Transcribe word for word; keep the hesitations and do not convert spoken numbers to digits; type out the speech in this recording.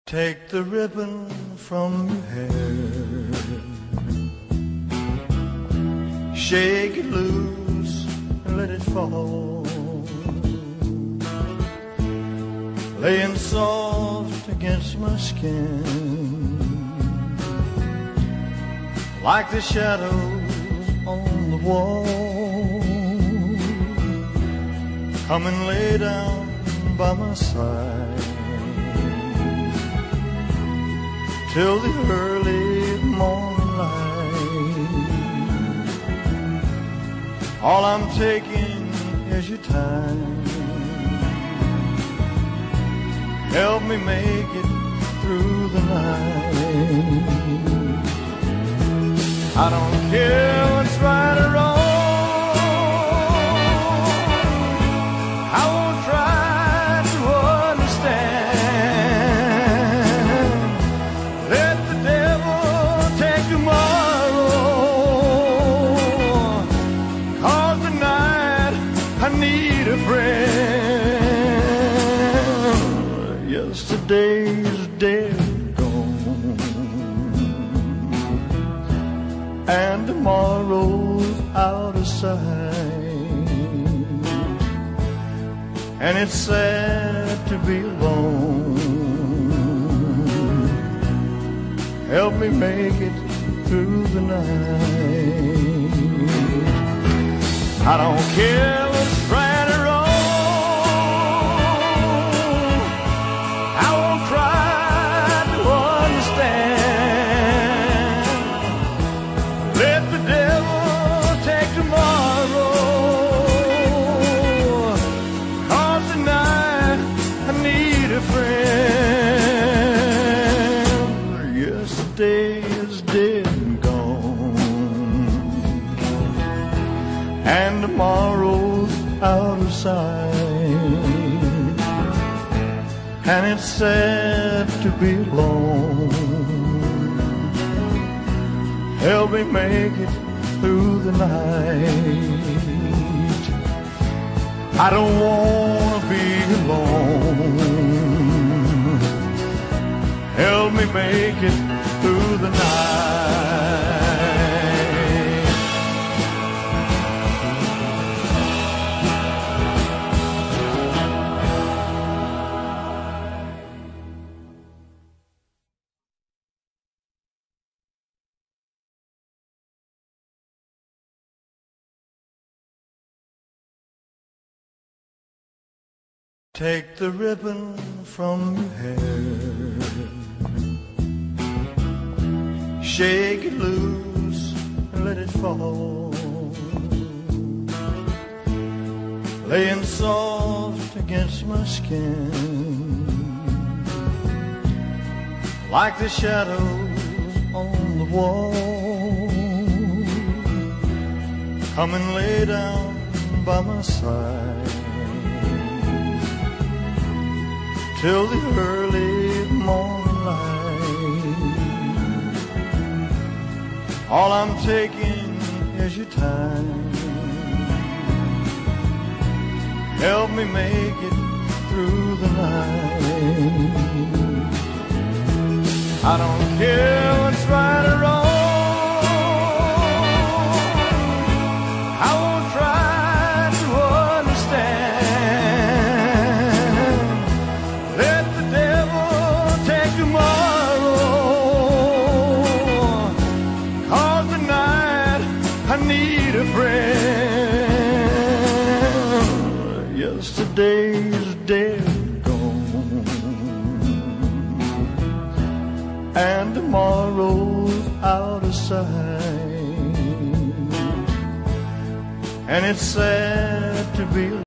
Take the ribbon from your hair, shake it loose and let it fall, laying soft against my skin, like the shadows on the wall. Come and lay down by my side till the early morning light. All I'm taking is your time. Help me make it through the night. I don't care what's right or wrong. I won't try to understand. Let the devil take tomorrow, 'cause tonight I need a friend. Yesterday's dead and gone, and tomorrow's out of sight, and it's sad to be alone. Help me make it through the night. I don't care what's right or wrong. I won't try to understand. Let the devil take tomorrow, 'cause tonight I need a friend. Yesterday is dead and gone, and tomorrow's out of sight, and it's sad to be alone. Help me make it through the night. I don't wanna be alone. Help me make it through the night. Take the ribbon from your hair, shake it loose and let it fall, laying soft against my skin, like the shadows on the wall. Come and lay down by my side till the early morning light. All I'm taking is your time. Help me make it through the night. I don't care what's right or wrong. I won't try to understand. Let the devil take tomorrow, 'cause tonight I need a friend. Yesterday's dead and gone, and tomorrow's out of sight, and it's sad to be